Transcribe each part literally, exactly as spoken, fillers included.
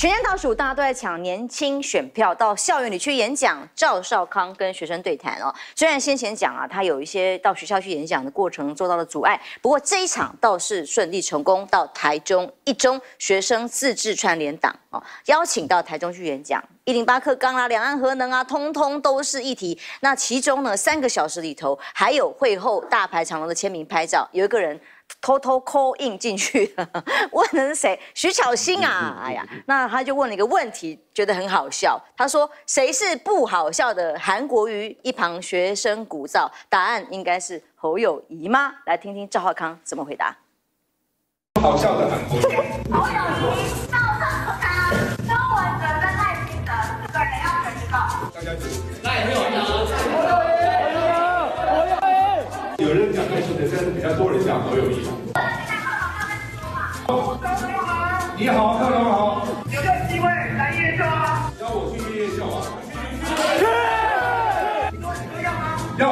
全年倒数，大家都在抢年轻选票，到校园里去演讲。赵少康跟学生对谈哦，虽然先前讲啊，他有一些到学校去演讲的过程受到了阻碍，不过这一场倒是顺利成功。到台中一中学生自治串联党哦，邀请到台中去演讲。一零八课纲啦，两岸核能啊，通通都是议题。那其中呢，三个小时里头还有会后大排长龙的签名拍照，有一个人偷偷 call in 进去了，问的是谁？徐巧芯啊！哎呀，那他就问了一个问题，觉得很好笑。他说：“谁是不好笑的韩国瑜？”一旁学生鼓噪，答案应该是侯友宜吗？来听听赵少康怎么回答。 好笑的韩国瑜， 侯友宜、赵少康、周文哲跟赖清德四个人要选一个。 大家觉得？ 那也没有人有人讲赖清德，但是比较多人讲侯友宜。你好，克隆好。 有没有机会来夜校啊？ 邀我去夜校啊？ 去。你说你说要吗？ 要。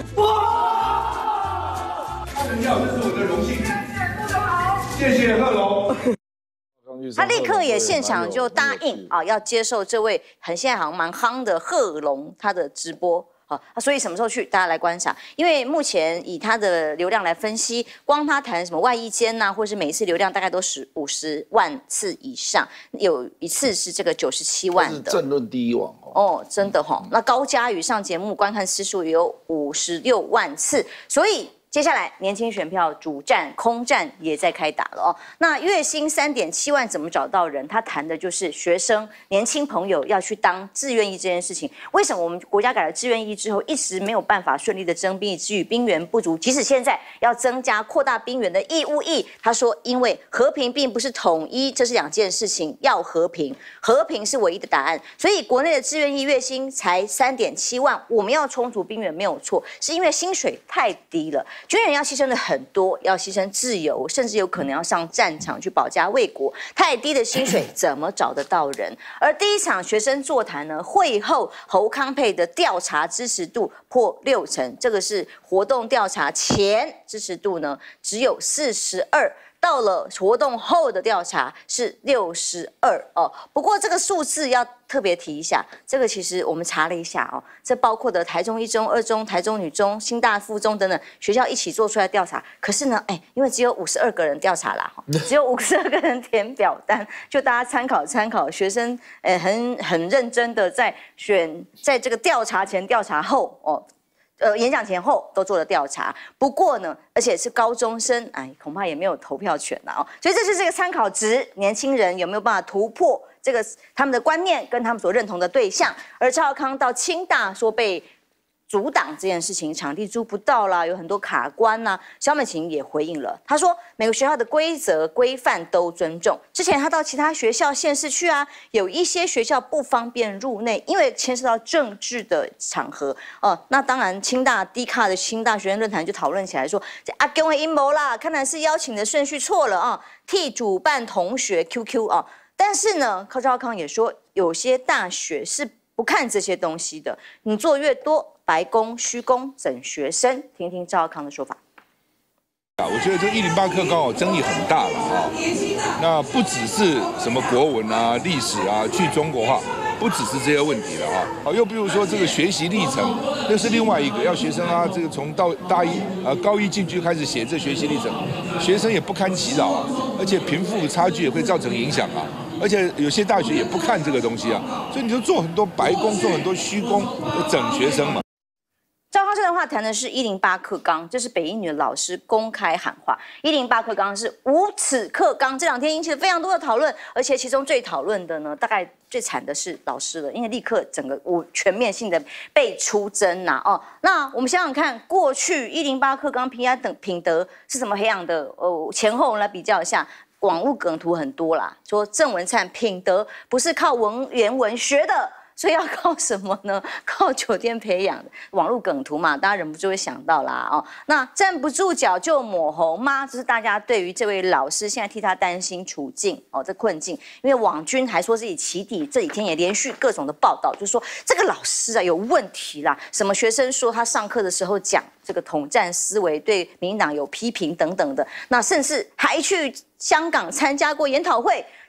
哇！他们要，这是我的荣幸。谢谢贺龙。 他立刻也现场就答应啊，要接受这位很现在好像蛮夯的贺龙他的直播。好，所以什么时候去？大家来观赏。因为目前以他的流量来分析，光他谈什么外衣间呐、啊，或是每一次流量大概都是五十万次以上，有一次是这个九十七万的。 政论第一网哦，真的哈、哦。那高嘉瑜上节目观看次数也有五十六万次，所以。接下来，年轻选票主战、空战也在开打了哦。那月薪三点七万怎么找到人？他谈的就是学生、年轻朋友要去当志愿役这件事情。为什么我们国家改了志愿役之后，一直没有办法顺利的征兵，以至于兵源不足？即使现在要增加、扩大兵源的义务役，他说，因为和平并不是统一，这是两件事情，要和平，和平是唯一的答案。所以国内的志愿役月薪才三点七万，我们要充足兵源没有错，是因为薪水太低了。军人要牺牲的很多，要牺牲自由，甚至有可能要上战场去保家卫国。太低的薪水怎么找得到人？而第一场学生座谈呢，会后侯康配的调查支持度破六成，这个是活动调查前支持度呢只有四十二。到了活动后的调查是六十二哦，不过这个数字要特别提一下，这个其实我们查了一下哦，这包括的台中一中、二中、台中女中、新大附中等等学校一起做出来调查。可是呢，哎，因为只有五十二个人调查啦，只有五十二个人填表单，就大家参考参考。学生呃很很认真的在选，在这个调查前、调查后哦。呃，演讲前后都做了调查，不过呢，而且是高中生，哎，恐怕也没有投票权了哦。所以这就是这个参考值，年轻人有没有办法突破这个他们的观念跟他们所认同的对象？而赵少康到清大说被阻挡这件事情，场地租不到啦，有很多卡关呐、啊。萧美琴也回应了，他说每个学校的规则规范都尊重。之前他到其他学校县市去啊，有一些学校不方便入内，因为牵涉到政治的场合哦、呃。那当然，清大 D 卡的清大学生论坛就讨论起来说，这阿公的阴谋啦，看来是邀请的顺序错了啊，替主办同学 Q Q 啊。但是呢，柯兆康也说，有些大学是不看这些东西的，你做越多。白宫虚攻整学生，听听赵少康的说法。 我觉得这一零八课刚好争议很大了啊。那不只是什么国文啊、历史啊、去中国化，不只是这些问题了啊。好，又比如说这个学习历程，又是另外一个，要学生啊，这个从到大一啊高一进去开始写这学习历程，学生也不堪其扰啊，而且贫富差距也会造成影响啊。而且有些大学也不看这个东西啊，所以你就做很多白工，做很多虚工，整学生嘛。 赵康这段话谈的是一零八课纲，这是北一女的老师公开喊话。一零八课纲是无耻课纲，这两天引起了非常多的讨论，而且其中最讨论的呢，大概最惨的是老师了，因为立刻整个无全面性的被出征呐、啊、哦。那我们想想看，过去一零八课纲评价等品德是怎么培养的？哦，前后我们来比较一下。网络梗图很多啦，说郑文灿品德不是靠文言文学的，所以要靠什么呢？靠酒店培养的。网络梗图嘛，大家忍不住会想到啦哦。那站不住脚就抹红吗？这是大家对于这位老师现在替他担心处境哦，这困境。因为网军还说自己起底，这几天也连续各种的报道，就说这个老师啊有问题啦。什么学生说他上课的时候讲这个统战思维，对民进党有批评等等的，那甚至还去香港参加过研讨会。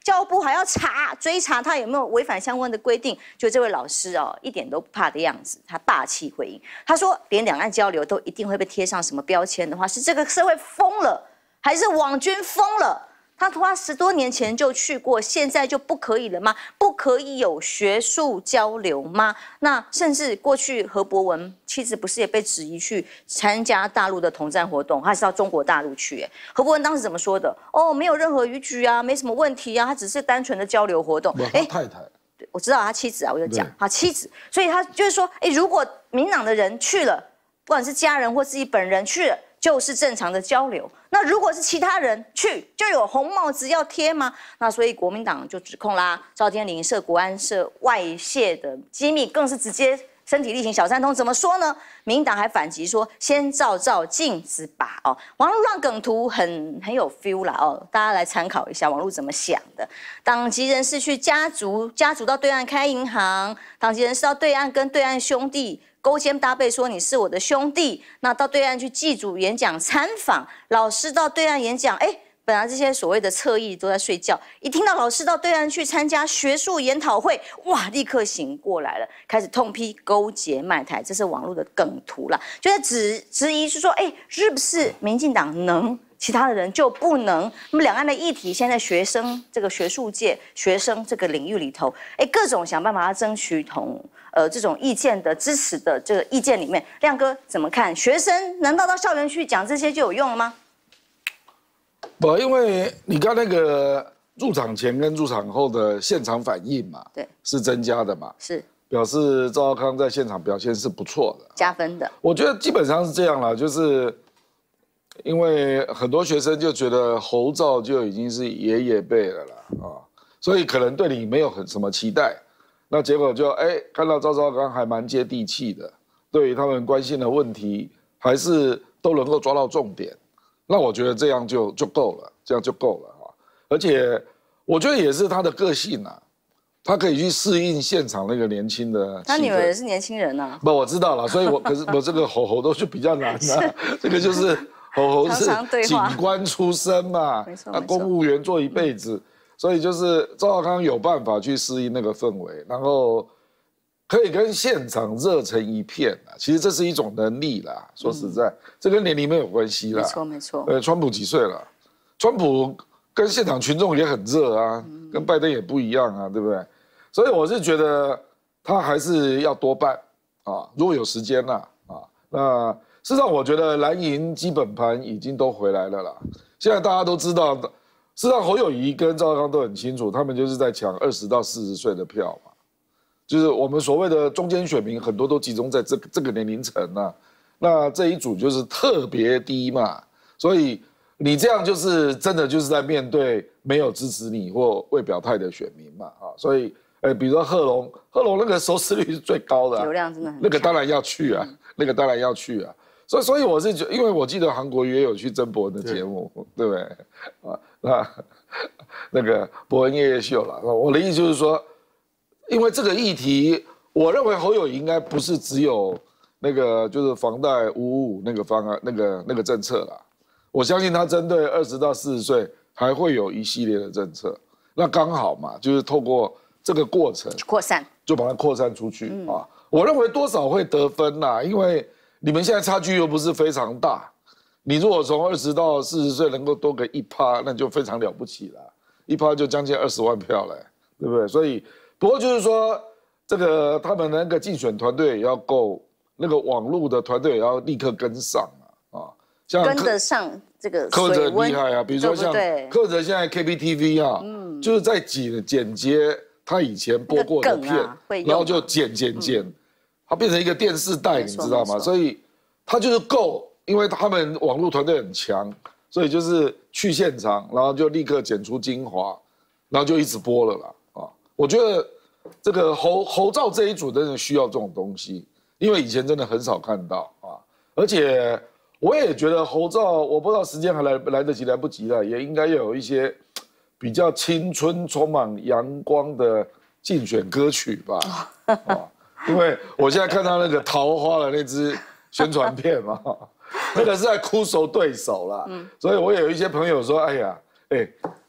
教育部还要查追查他有没有违反相关的规定。就这位老师哦，一点都不怕的样子，他霸气回应，他说连两岸交流都一定会被贴上什么标签的话，是这个社会疯了，还是网军疯了？他他十多年前就去过，现在就不可以了吗？不可以有学术交流吗？那甚至过去何博文妻子不是也被质疑去参加大陆的统战活动，他是到中国大陆去。哎，何博文当时怎么说的？哦，没有任何逾矩啊，没什么问题啊，他只是单纯的交流活动。 哎，太太， 我知道他妻子啊，我就讲他妻子，所以他就是说，哎，如果民党的人去了，不管是家人或自己本人去了，就是正常的交流。那如果是其他人去，就有红帽子要贴吗？那所以国民党就指控啦，赵天麟涉国安涉外泄的机密，更是直接身体力行小三通。怎么说呢？民进党还反击说，先照照镜子吧。哦，网络上梗图很很有 feel 啦。哦，大家来参考一下网络怎么想的。党籍人士去家族家族到对岸开银行，党籍人士到对岸跟对岸兄弟勾肩搭背说你是我的兄弟，那到对岸去祭祖演讲参访，老师到对岸演讲，哎，本来这些所谓的侧翼都在睡觉，一听到老师到对岸去参加学术研讨会，哇，立刻醒过来了，开始痛批勾结卖台，这是网络的梗图啦，就在质质疑是说，哎，是不是民进党能？其他的人就不能。那么两岸的议题，现在学生这个学术界、学生这个领域里头，哎，各种想办法要争取同呃这种意见的支持的这个意见里面，亮哥怎么看？学生难道到校园去讲这些就有用了吗？ 不，因为你看那个入场前跟入场后的现场反应嘛， 对， 是增加的嘛， 是表示赵少康在现场表现是不错的， 加分的。 我觉得基本上是这样啦，就是。因为很多学生就觉得侯赵就已经是爷爷辈了啦啊，所以可能对你没有很什么期待，那结果就哎看到赵少康还蛮接地气的，对于他们关心的问题还是都能够抓到重点，那我觉得这样就就够了，这样就够了啊，而且我觉得也是他的个性啊，他可以去适应现场那个年轻的。 他女儿也是年轻人啊。 不，我知道了，所以我可是我这个吼吼都就比较难啊，这个就是。侯侯是警官出身嘛，那公务员做一辈子，所以就是赵少康有办法去适应那个氛围，然后可以跟现场热成一片啊。其实这是一种能力啦，说实在，这跟年龄没有关系啦。 没错没错。 呃，川普几岁了？川普跟现场群众也很热啊，跟拜登也不一样啊，对不对？所以我是觉得他还是要多办啊，如果有时间啦啊，那。事实上，我觉得蓝营基本盘已经都回来了啦。现在大家都知道，事实上侯友宜跟赵少康都很清楚，他们就是在抢二十到四十岁的票嘛，就是我们所谓的中间选民很多都集中在这个这个年龄层啊。那这一组就是特别低嘛，所以你这样就是真的就是在面对没有支持你或未表态的选民嘛啊，所以。哎，比如说贺龙，贺龙那个收视率是最高的、啊， 流量真的很， 那个当然要去啊，嗯、那个当然要去啊。所以，所以我是觉得，因为我记得韩国瑜也有去曾博恩的节目， 对, 对不对？啊，那那个博恩夜夜秀了。我的意思就是说，因为这个议题，我认为侯友宜应该不是只有那个就是房贷五五五那个方案、那个那个政策啦。我相信他针对二十到四十岁还会有一系列的政策。那刚好嘛，就是透过。这个过程扩散， 就把它扩散出去、嗯、啊！我认为多少会得分啦，因为你们现在差距又不是非常大，你如果从二十到四十岁能够多个一趴，那就非常了不起了，一趴就将近二十万票嘞，对不对？所以，不过就是说，这个他们那个竞选团队也要够，那个网络的团队也要立刻跟上啊！啊，像跟得上这个柯哲很厉害啊，比如说像柯哲现在 K B T V 啊，嗯，就是在剪剪接。他以前播过的片，啊、然后就剪剪剪，嗯、它变成一个电视带，你知道吗？所以他就是够，因为他们网络团队很强，所以就是去现场，然后就立刻剪出精华，然后就一直播了啦。啊，我觉得这个侯侯赵这一组真的需要这种东西，因为以前真的很少看到啊。而且我也觉得侯赵，我不知道时间还来来得及来不及了，也应该要有一些。比较青春、充满阳光的竞选歌曲吧，啊，因为我现在看到那个桃花的那支宣传片嘛，那个是在哭熟对手啦，嗯、所以我也有一些朋友说，哎呀，哎，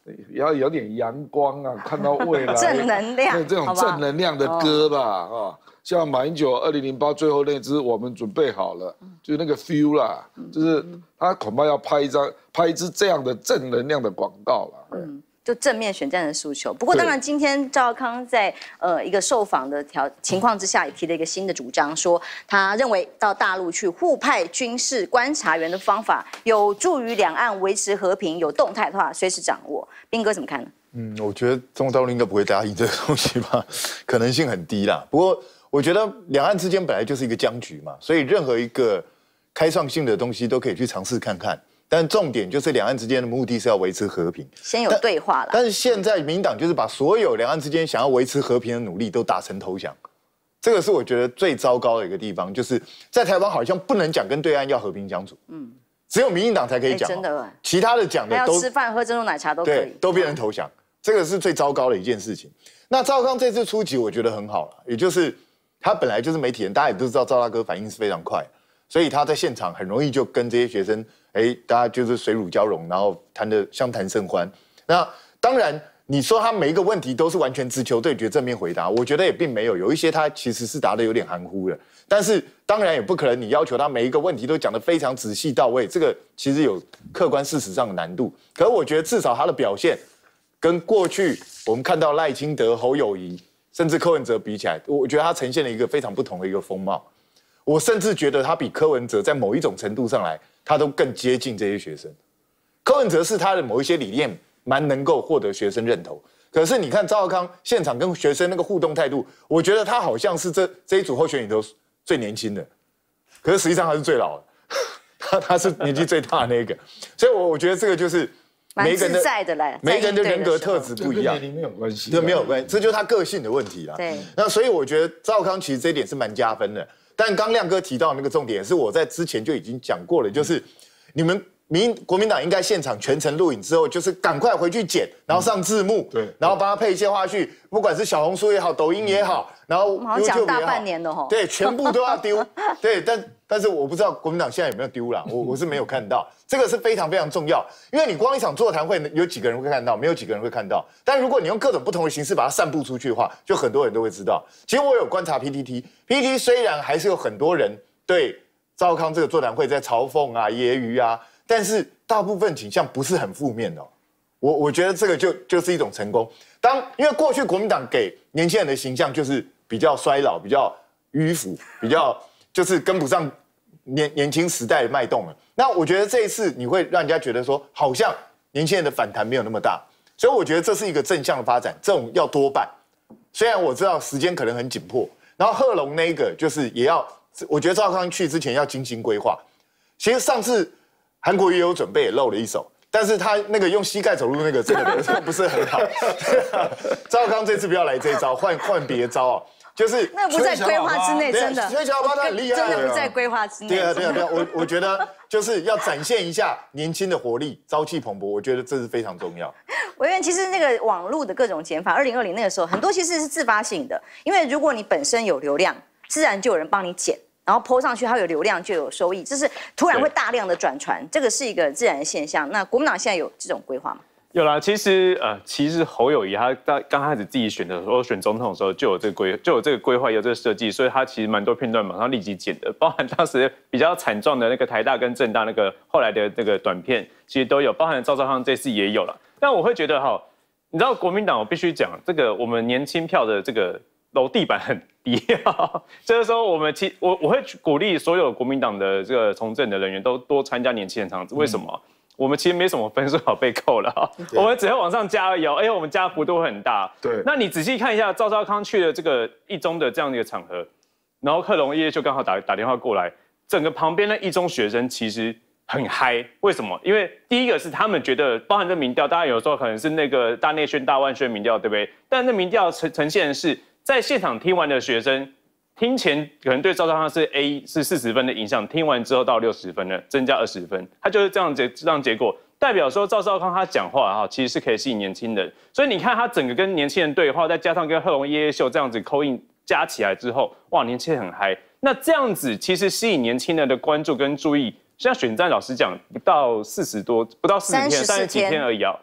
要有点阳光啊，看到未来正能量， 这种正能量的歌吧，啊，像马英九二零零八最后那支我们准备好了，就是那个 feel 啦，就是他恐怕要拍一张拍一支这样的正能量的广告啦。嗯。 就正面选战的诉求。不过，当然，今天赵少康在呃一个受访的条情况之下，也提了一个新的主张，说他认为到大陆去互派军事观察员的方法，有助于两岸维持和平，有动态的话随时掌握。彬哥怎么看呢？ 嗯，我觉得中国大陆应该不会答应这个东西吧，可能性很低啦。不过，我觉得两岸之间本来就是一个僵局嘛，所以任何一个开创性的东西都可以去尝试看看。但重点就是两岸之间的目的是要维持和平， 先有对话了。 但是现在民党就是把所有两岸之间想要维持和平的努力都打成投降，这个是我觉得最糟糕的一个地方，就是在台湾好像不能讲跟对岸要和平相处，嗯，只有民进党才可以讲， 真的， 其他的讲的都要吃饭喝珍珠奶茶都可以， 都变成投降，这个是最糟糕的一件事情。那赵少康这次出击，我觉得很好了，也就是他本来就是媒体人，大家也都知道赵大哥反应是非常快，所以他在现场很容易就跟这些学生。哎，大家就是水乳交融，然后谈得相谈甚欢。那当然，你说他每一个问题都是完全直球对决正面回答，我觉得也并没有，有一些他其实是答得有点含糊的。但是当然也不可能你要求他每一个问题都讲得非常仔细到位，这个其实有客观事实上的难度。可是我觉得至少他的表现跟过去我们看到赖清德、侯友宜甚至柯文哲比起来，我觉得他呈现了一个非常不同的一个风貌。我甚至觉得他比柯文哲在某一种程度上来。他都更接近这些学生，柯文哲是他的某一些理念蛮能够获得学生认同。可是你看赵少康现场跟学生那个互动态度，我觉得他好像是这这一组候选人里头最年轻的，可是实际上他是最老的，他他是年纪最大的那个。所以我我觉得这个就是每一个人的每一个人的人格特质不一样， 跟年龄没有关系， 对，没有关系，这就是他个性的问题啦。 对， 那所以我觉得赵少康其实这一点是蛮加分的。但刚亮哥提到那个重点，是我在之前就已经讲过了，就是你们民国民党应该现场全程录影之后，就是赶快回去剪，然后上字幕， 对， 然后帮他配一些花絮，不管是小红书也好，抖音也好，然后 YouTube 也好， 讲大半年的吼， 对，全部都要丢，对，但但是我不知道国民党现在有没有丢啦，我我是没有看到，这个是非常非常重要，因为你光一场座谈会有几个人会看到，没有几个人会看到，但如果你用各种不同的形式把它散布出去的话，就很多人都会知道。其实我有观察 P T T，P T T 虽然还是有很多人对赵少康这个座谈会在嘲讽啊、揶揄啊，但是大部分倾向不是很负面的、哦。我我觉得这个就就是一种成功。当因为过去国民党给年轻人的形象就是比较衰老、比较迂腐、比较就是跟不上年年轻时代的脉动了。那我觉得这一次你会让人家觉得说，好像年轻人的反弹没有那么大，所以我觉得这是一个正向的发展，这种要多办。虽然我知道时间可能很紧迫，然后贺龙那个就是也要，我觉得赵少康去之前要精心规划。其实上次韩国也有准备，也露了一手。但是他那个用膝盖走路那个真的不是很好，赵少康这次不要来这一招，换换别招啊，就是那不在规划之内，真的。 吹小喇叭他很厉害， 真的不在规划之内。 对啊对啊对啊，我我觉得就是要展现一下年轻的活力，朝气蓬勃，我觉得这是非常重要。 委员，其实那个网络的各种减法，二零二零那个时候很多其实是自发性的，因为如果你本身有流量，自然就有人帮你减。然后 po 上去，它有流量就有收益，这是突然会大量的转传，这个是一个自然的现象。那国民党现在有这种规划吗？ 有啦，其实呃，其实侯友宜他刚刚开始自己选的时候，选总统的时候就有这个规，就有这个规划，有这个设计，所以他其实蛮多片段马上立即剪的，包含当时比较惨状的那个台大跟政大那个后来的那个短片，其实都有，包含赵少康这次也有了。但我会觉得哈，你知道国民党，我必须讲这个我们年轻票的这个楼地板很低，就是说我们其我我会鼓励所有国民党的这个从政的人员都多参加年轻人场子，为什么？嗯，我们其实没什么分数好被扣了，我们只会往上加而已哦。哎，我们加幅度会很大。 对， 那你仔细看一下，赵少康去了这个一中的这样的一个场合，然后贺龙夜就刚好打打电话过来，整个旁边的一中学生其实很嗨。为什么？因为第一个是他们觉得，包含这民调，大家有时候可能是那个大内宣、大外宣民调，对不对？但那民调呈呈现的是，在现场听完的学生。听前可能对赵少康是 A 是四十分的影响，听完之后到六十分了，增加二十分，他就是这样结这样结果，代表说赵少康他讲话哈，其实是可以吸引年轻人，所以你看他整个跟年轻人对话，再加上跟贺龙夜夜秀这样子call in加起来之后，哇，年轻人很嗨，那这样子其实吸引年轻人的关注跟注意，像选战老实讲不到四十多，不到四十天，三十几天而已啊。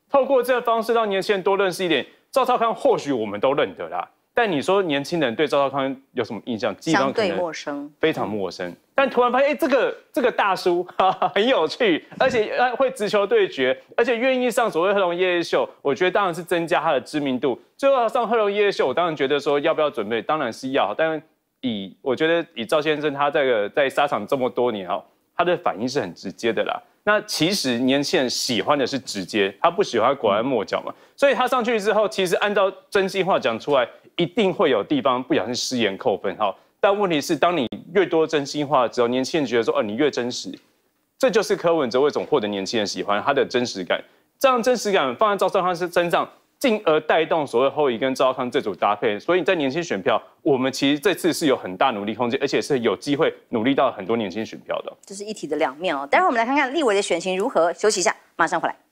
透过这个方式让年轻人多认识一点赵少康，或许我们都认得啦。但你说年轻人对赵少康有什么印象？基本上相对陌生， 非常陌生。但突然发现，哎，这个这个大叔哈哈很有趣，而且会直球对决，而且愿意上所谓贺龙夜夜秀，我觉得当然是增加他的知名度。最后上贺龙夜夜秀，我当然觉得说要不要准备，当然是要。但以我觉得以赵先生他这个在沙场这么多年哦，他的反应是很直接的啦。那其实年轻人喜欢的是直接，他不喜欢拐弯抹角嘛。所以他上去之后，其实按照真心话讲出来，一定会有地方不小心失言扣分哈。但问题是，当你越多真心话之后，年轻人觉得说，哦，你越真实，这就是柯文哲为什么获得年轻人喜欢他的真实感。这样真实感放在赵少康身上，进而带动所谓侯乙跟赵少康这组搭配。所以在年轻选票，我们其实这次是有很大努力空间，而且是有机会努力到很多年轻选票的。 这是一体的两面哦。待会儿我们来看看立委的选情如何。休息一下，马上回来。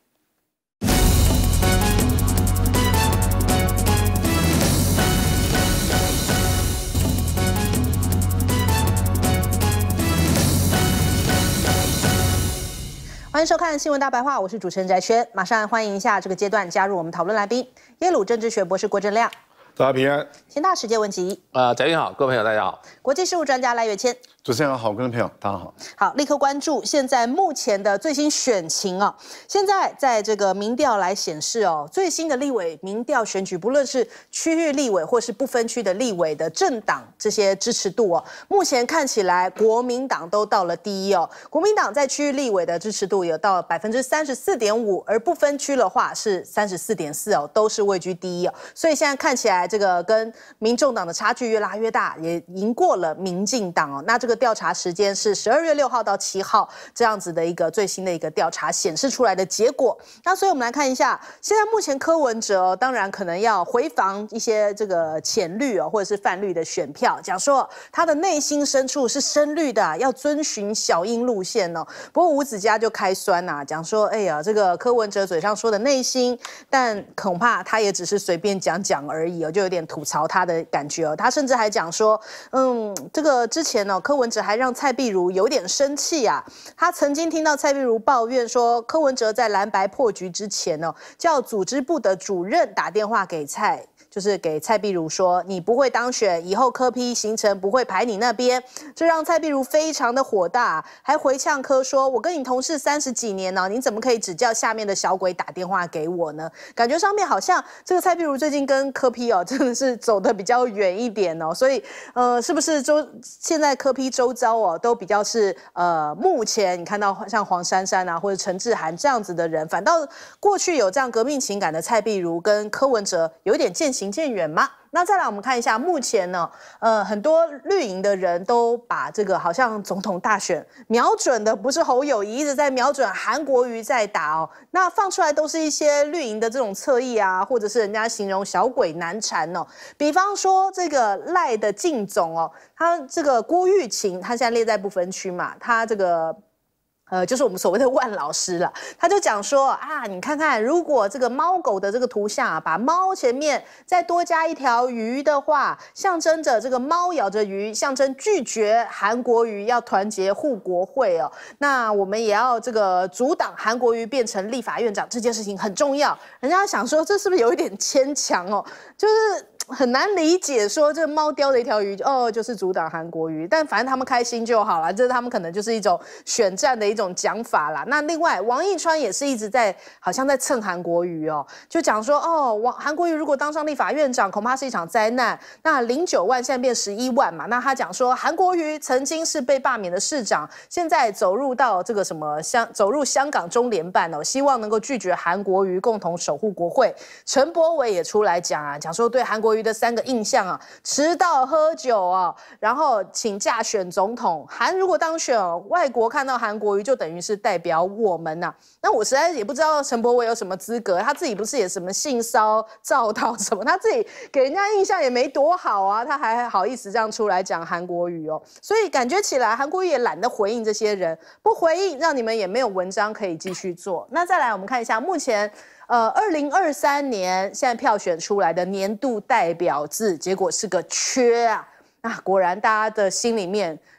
欢迎收看《新闻大白话》，我是主持人翟轩，马上欢迎一下这个阶段加入我们讨论来宾，耶鲁政治学博士郭正亮， 大家平安。 天大时界问吉， 呃，翟轩好，各位朋友大家好。 国际事务专家赖月谦。 主持人好，观众朋友大家好。 好，立刻关注现在目前的最新选情哦。现在在这个民调来显示哦，最新的立委民调选举，不论是区域立委或是不分区的立委的政党这些支持度哦，目前看起来国民党都到了第一哦。国民党在区域立委的支持度有到百分之三十四点五，而不分区的话是三十四点四哦，都是位居第一哦。所以现在看起来这个跟民众党的差距越拉越大，也赢过了民进党哦。那这个调查时间是十二月六号到七号这样子的一个最新的一个调查显示出来的结果。那所以我们来看一下，现在目前柯文哲、哦、当然可能要回防一些这个浅绿哦或者是泛绿的选票，讲说他的内心深处是深绿的、啊，要遵循小英路线哦。不过吴子嘉就开酸呐、啊，讲说，哎呀，这个柯文哲嘴上说的内心，但恐怕他也只是随便讲讲而已哦，就有点吐槽他的感觉哦。他甚至还讲说，嗯，这个之前呢、哦，柯文哲还让蔡壁如有点生气啊。他曾经听到蔡壁如抱怨说，柯文哲在蓝白破局之前呢、哦，叫组织部的主任打电话给蔡。就是给蔡壁如说，你不会当选，以后柯 P 行程不会排你那边，这让蔡壁如非常的火大，还回呛柯说：“我跟你同事三十几年了，你怎么可以只叫下面的小鬼打电话给我呢？”感觉上面好像这个蔡壁如最近跟柯 P 哦，真的是走得比较远一点哦，所以呃，是不是周现在柯 P 周遭哦，都比较是呃，目前你看到像黄珊珊啊，或者陈志涵这样子的人，反倒过去有这样革命情感的蔡壁如跟柯文哲有一点渐行渐远吗？那再来我们看一下，目前呢，呃，很多绿营的人都把这个好像总统大选瞄准的不是侯友宜，一直在瞄准韩国瑜在打哦。那放出来都是一些绿营的这种侧翼啊，或者是人家形容小鬼难缠哦。比方说这个赖的靳总哦，他这个郭玉琴，他现在列在不分区嘛，他这个。呃，就是我们所谓的万老师了，他就讲说啊，你看看，如果这个猫狗的这个图像啊，把猫前面再多加一条鱼的话，象征着这个猫咬着鱼，象征拒绝韩国瑜要团结护国会哦。那我们也要这个阻挡韩国瑜变成立法院长，这件事情很重要。人家想说，这是不是有一点牵强哦？就是很难理解，说这猫叼着一条鱼，哦，就是阻挡韩国瑜，但反正他们开心就好了，这是他们可能就是一种选战的一种讲法啦。那另外，王义川也是一直在好像在蹭韩国瑜哦，就讲说哦，王韩国瑜如果当上立法院长，恐怕是一场灾难。那零九万现在变十一万嘛，那他讲说韩国瑜曾经是被罢免的市长，现在走入到这个什么香，走入香港中联办哦，希望能够拒绝韩国瑜，共同守护国会。陈柏惟也出来讲啊，讲说对韩国瑜的三个印象啊，迟到、喝酒啊，然后请假选总统。韩如果当选哦，外国看到韩国瑜就等于是代表我们呐、啊。那我实在也不知道陈柏惟有什么资格，他自己不是也什么性骚造逃什么，他自己给人家印象也没多好啊，他还好意思这样出来讲韩国瑜哦。所以感觉起来韩国瑜也懒得回应这些人，不回应让你们也没有文章可以继续做。那再来我们看一下目前。呃，二零二三年现在票选出来的年度代表字，结果是个缺啊！那果然大家的心里面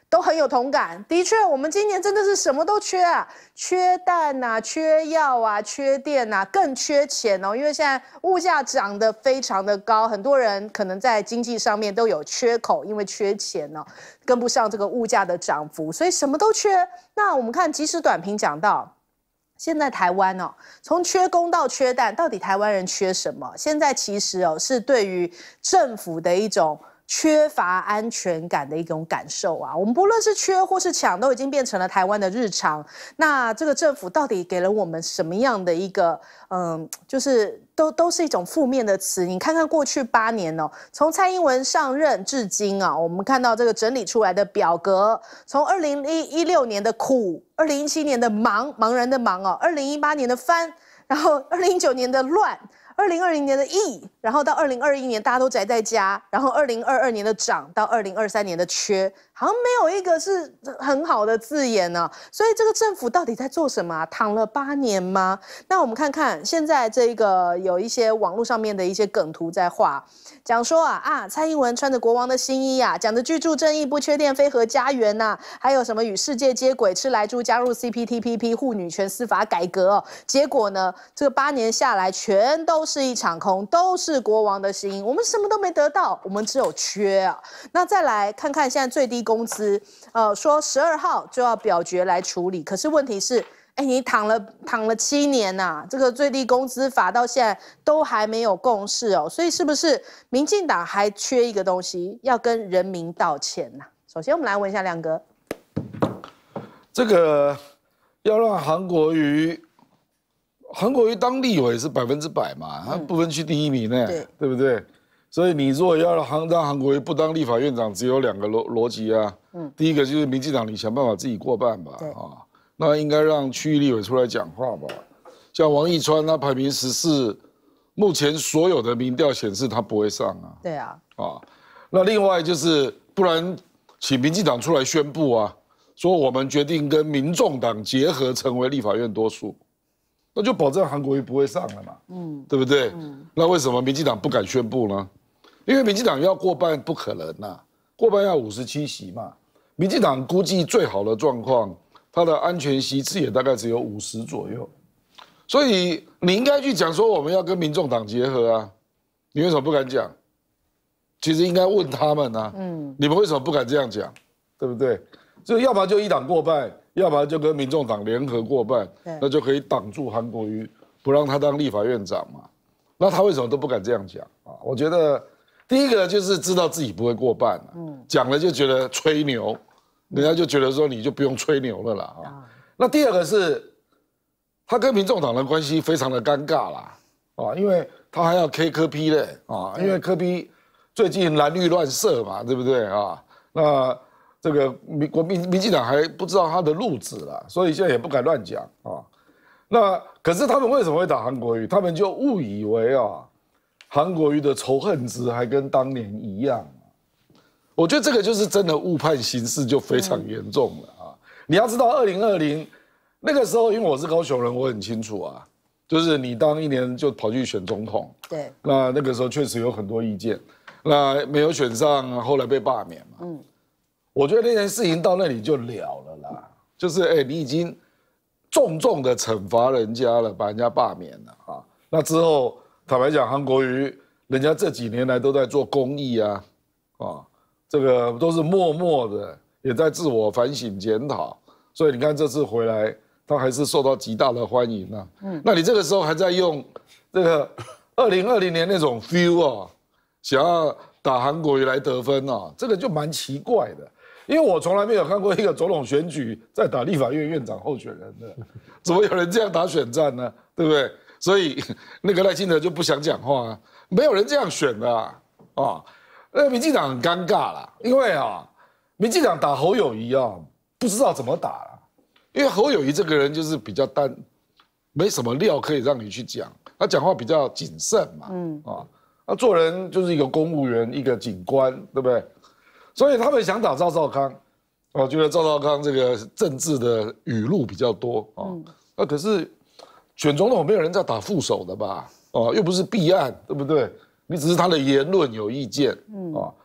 都很有同感。的确，我们今年真的是什么都缺啊，缺蛋啊，缺药啊，缺电啊，更缺钱哦。因为现在物价涨得非常的高，很多人可能在经济上面都有缺口，因为缺钱哦，跟不上这个物价的涨幅，所以什么都缺。那我们看即时短评讲到。现在台湾哦，从缺工到缺蛋，到底台湾人缺什么？现在其实哦，是对于政府的一种缺乏安全感的一种感受啊。我们不论是缺或是抢，都已经变成了台湾的日常。那这个政府到底给了我们什么样的一个，嗯，就是都都是一种负面的词。你看看过去八年哦，从蔡英文上任至今啊，我们看到这个整理出来的表格，从二零一六年的苦。二零一七年的忙，茫然的忙哦，二零一八年的翻，然后二零一九年的乱，二零二零年的疫，然后到二零二一年大家都宅在家，然后二零二二年的涨，到二零二三年的缺，好像没有一个是很好的字眼呢、啊。所以这个政府到底在做什么、啊？躺了八年吗？那我们看看现在这个有一些网络上面的一些梗图在画。讲说啊啊，蔡英文穿着国王的新衣啊，讲着居住正义、不缺电、非核家园呐、啊，还有什么与世界接轨、吃来猪、加入 C P T P P、护女权、司法改革、哦。结果呢，这个八年下来，全都是一场空，都是国王的新衣，我们什么都没得到，我们只有缺啊。那再来看看现在最低工资，呃，说十二号就要表决来处理，可是问题是。哎，你躺了躺了七年呐、啊，这个最低工资法到现在都还没有共识哦，所以是不是民进党还缺一个东西，要跟人民道歉呐、啊？首先，我们来问一下亮哥， 这个要让韩国瑜，韩国瑜当立委是百分之百嘛，他不分区第一名呢、欸，对对不对？所以你如果要让韩让韩国瑜不当立法院长，只有两个逻逻辑啊，嗯，第一个就是民进党你想办法自己过半吧，啊。那应该让区域立委出来讲话吧，像王义川他排名十四，目前所有的民调显示他不会上啊。 对啊。 啊，那另外就是不然，请民进党出来宣布啊，说我们决定跟民众党结合，成为立法院多数，那就保证韩国瑜不会上了嘛。嗯，对不对？嗯。那为什么民进党不敢宣布呢？因为民进党要过半不可能呐、啊，过半要五十七席嘛。民进党估计最好的状况。他的安全席次也大概只有五十左右，所以你应该去讲说我们要跟民众党结合啊，你为什么不敢讲？其实应该问他们啊，嗯，你们为什么不敢这样讲，对不对？就要么就一党过半，要么就跟民众党联合过半，那就可以挡住韩国瑜，不让他当立法院长嘛。那他为什么都不敢这样讲啊？我觉得第一个就是知道自己不会过半、啊，嗯，讲了就觉得吹牛。人家就觉得说你就不用吹牛了啦啊。那第二个是，他跟民众党的关系非常的尴尬啦啊，因为他还要 K 柯 P 嘞啊，因为柯 P 最近蓝绿乱射嘛，对不对啊？那这个民国民民进党还不知道他的路子啦，所以现在也不敢乱讲啊。那可是他们为什么会打韩国瑜？他们就误以为啊，韩国瑜的仇恨值还跟当年一样。我觉得这个就是真的误判形势就非常严重了啊！你要知道，二零二零那个时候，因为我是高雄人，我很清楚啊，就是你当一年就跑去选总统， 对， 那那个时候确实有很多意见，那没有选上，后来被罢免嘛。嗯，我觉得那件事情到那里就了了啦，就是哎，你已经重重的惩罚人家了，把人家罢免了啊。那之后，坦白讲，韩国瑜人家这几年来都在做公益啊，啊。这个都是默默的，也在自我反省检讨，所以你看这次回来，他还是受到极大的欢迎啊。嗯，那你这个时候还在用这个二零二零年那种 feel 啊，想要打韩国瑜来得分啊，这个就蛮奇怪的。因为我从来没有看过一个总统选举在打立法院院长候选人的，怎么有人这样打选战呢？对不对？所以那个赖清德就不想讲话啊，没有人这样选的啊。啊那民进党很尴尬啦，因为啊，民进党打侯友宜啊，不知道怎么打啦，因为侯友宜这个人就是比较单，没什么料可以让你去讲，他讲话比较谨慎嘛，嗯啊，他做人就是一个公务员，一个警官，对不对？所以他们想打赵少康，我觉得赵少康这个政治的语录比较多啊，嗯、那可是选总统没有人在打副手的吧？哦，又不是弊案，对不对？你只是他的言论有意见，嗯啊，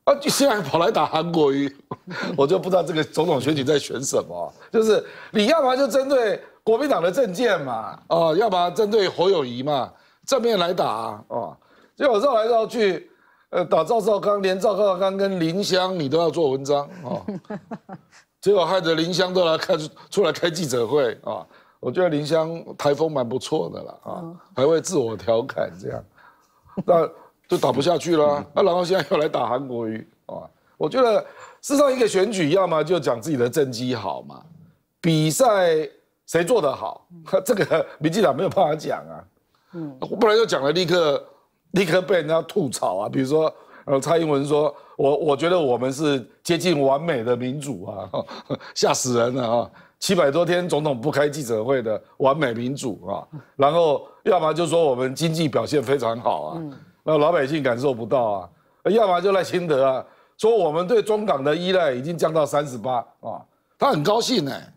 啊，现在跑来打韩国瑜，我就不知道这个总统选举在选什么。就是你要么就针对国民党的政见嘛，哦，要么针对侯友宜嘛，正面来打哦。结果绕来绕去，呃，打赵少康，连赵少康跟林湘你都要做文章哦，结果害得林湘都来开出来开记者会啊、哦。我觉得林湘台风蛮不错的啦啊、哦，还会自我调侃这样，那就打不下去了。那、啊、然后现在又来打韩国瑜啊，我觉得事实上一个选举，要么就讲自己的政绩好嘛，比赛谁做得好，这个民进党没有办法讲啊，嗯，不然就讲了立刻立刻被人家吐槽啊，比如说呃蔡英文说，我我觉得我们是接近完美的民主啊，吓死人了啊！七百多天总统不开记者会的完美民主啊，然后要么就说我们经济表现非常好啊，那老百姓感受不到啊，要么就赖清德啊，说我们对中港的依赖已经降到三十八啊，他很高兴呢、欸。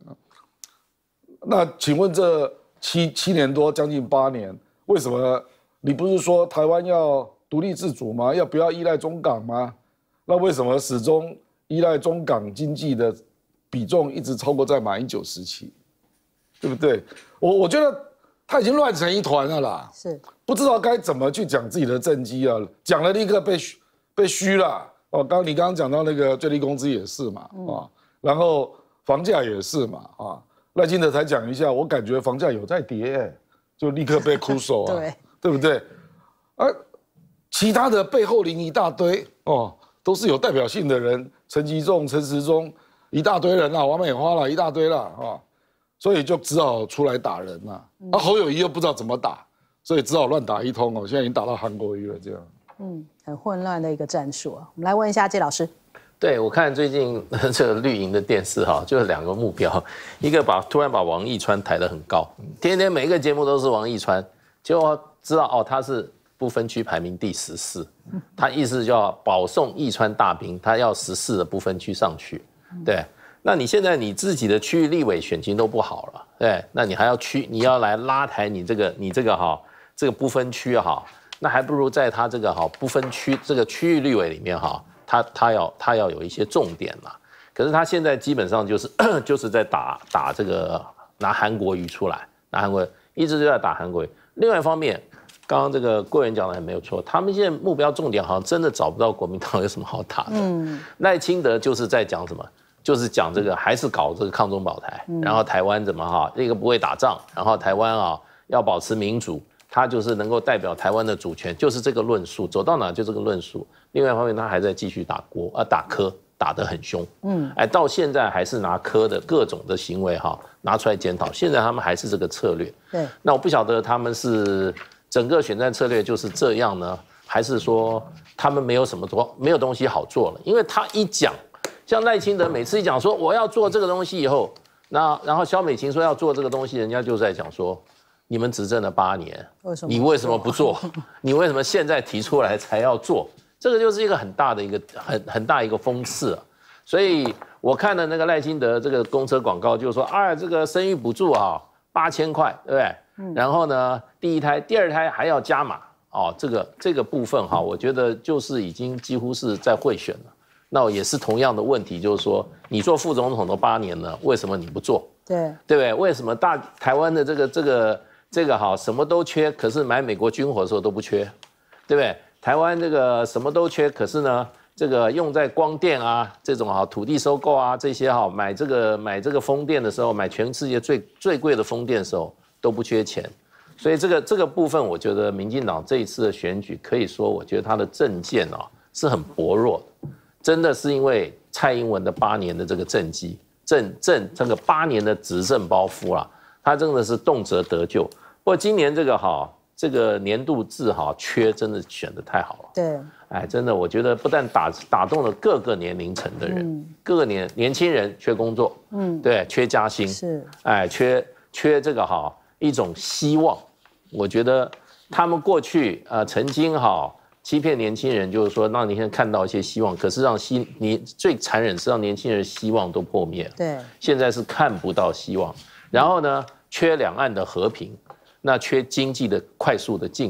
那请问这七七年多将近八年，为什么你不是说台湾要独立自主吗？要不要依赖中港吗？那为什么始终依赖中港经济的比重一直超过在马英九时期，对不对？我我觉得他已经乱成一团了啦， 是不知道该怎么去讲自己的政绩啊，讲了立刻被被虚了哦。刚你刚刚讲到那个最低工资也是嘛，啊、嗯，然后房价也是嘛，啊，赖清德才讲一下，我感觉房价有在跌、欸，就立刻被哭手啊，对对不对？啊，其他的背后领一大堆哦，都是有代表性的人，陈吉仲、陈时中。一大堆人啦，王美花啦，一大堆啦啊，所以就只好出来打人啦。啊，侯友宜又不知道怎么打，所以只好乱打一通哦。现在已经打到韩国瑜了，这样。嗯， 很混乱的一个战术啊。我们来问一下谢老师。 对，我看最近这个绿营的电视哈，就是两个目标，一个把突然把王义川抬得很高，天天每一个节目都是王义川，结果知道哦他是不分区排名第十四，他意思就要保送义川大兵，他要十四的不分区上去。对，那你现在你自己的区域立委选情都不好了，对，那你还要区，你要来拉抬你这个你这个哈这个不分区哈，那还不如在他这个哈不分区这个区域立委里面哈，他他要他要有一些重点啦。可是他现在基本上就是就是在打打这个拿韩国瑜出来，拿韩国瑜一直就在打韩国瑜。另外一方面，刚刚这个贵人讲的很没有错，他们现在目标重点好像真的找不到国民党有什么好打的。嗯，赖清德就是在讲什么？就是讲这个，还是搞这个抗中保台，然后台湾怎么哈，这个不会打仗，然后台湾啊要保持民主，他就是能够代表台湾的主权，就是这个论述，走到哪就这个论述。另外一方面，他还在继续打郭啊打柯，打得很凶，嗯，哎，到现在还是拿柯的各种的行为哈拿出来检讨，现在他们还是这个策略。对，那我不晓得他们是整个选战策略就是这样呢，还是说他们没有什么多没有东西好做了？因为他一讲。像赖清德每次一讲说我要做这个东西以后，那然后萧美琴说要做这个东西，人家就在讲说，你们执政了八年，你为什么不做？你为什么现在提出来才要做？这个就是一个很大的一个很很大一个讽刺啊！所以我看了那个赖清德这个公车广告，就说啊，这个生育补助啊八千块，对不对？嗯、然后呢，第一胎、第二胎还要加码哦，这个这个部分哈，我觉得就是已经几乎是在贿选了。那也是同样的问题，就是说，你做副总统都八年了，为什么你不做？对，对不对？为什么大台湾的这个这个这个好什么都缺，可是买美国军火的时候都不缺，对不对？台湾这个什么都缺，可是呢，这个用在光电啊这种好土地收购啊这些好买这个买这个风电的时候，买全世界最最贵的风电的时候都不缺钱，所以这个这个部分，我觉得民进党这一次的选举，可以说我觉得他的政见啊是很薄弱的。真的是因为蔡英文的八年的这个政绩，政政这个八年的执政包袱啦，他真的是动辄得咎。不过今年这个哈，这个年度字哈缺真的选得太好了。对，哎，真的，我觉得不但打打动了各个年龄层的人，嗯、各个年年轻人缺工作，嗯，对，缺加薪，是，哎，缺缺这个哈一种希望。我觉得他们过去呃曾经哈。欺骗年轻人，就是说让年轻人看到一些希望，可是让希你最残忍是让年轻人希望都破灭了。对，现在是看不到希望。然后呢，缺两岸的和平，那缺经济的快速的进展。